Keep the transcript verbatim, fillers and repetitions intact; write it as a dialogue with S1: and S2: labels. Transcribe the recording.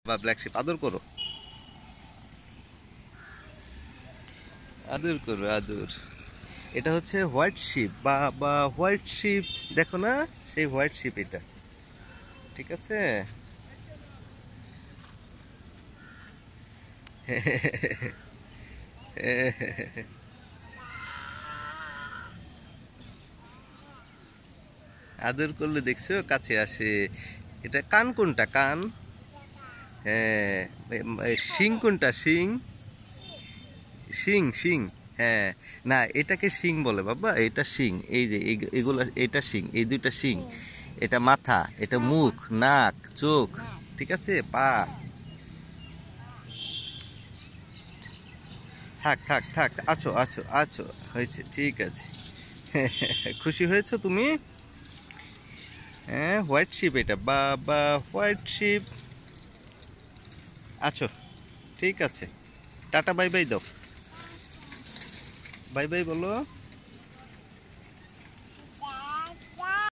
S1: বা black sheep আদর করো, আদর করো, আদর। এটা হচ্ছে হোয়াইট শিপ বা বা হোয়াইট শিপ, দেখো না, সেই হোয়াইট শিপ এটা, ঠিক আছে। আদর করলে দেখছো কাছে আসে। এটা কান কোনটা, কান? হ্যাঁ। শিং কোনটা, শিং? শিং, শিং। হ্যাঁ। না, এটাকে শিং বলে বাবা, এটা শিং। এই যে এই- এগুলা, এটা শিং, এই দুইটা শিং। এটা মাথা, এটা মুখ, নাক, চোখ, ঠিক আছে, পা। থাক থাক থাক, আছো আছো আছো, হয়েছে, ঠিক আছে। খুশি হয়েছো তুমি? হ্যাঁ, হোয়াইট শিপ এটা, বাবা হোয়াইট শিপ। আছো, ঠিক আছে। টাটা বাই বাই দাও, বাই বাই বলো।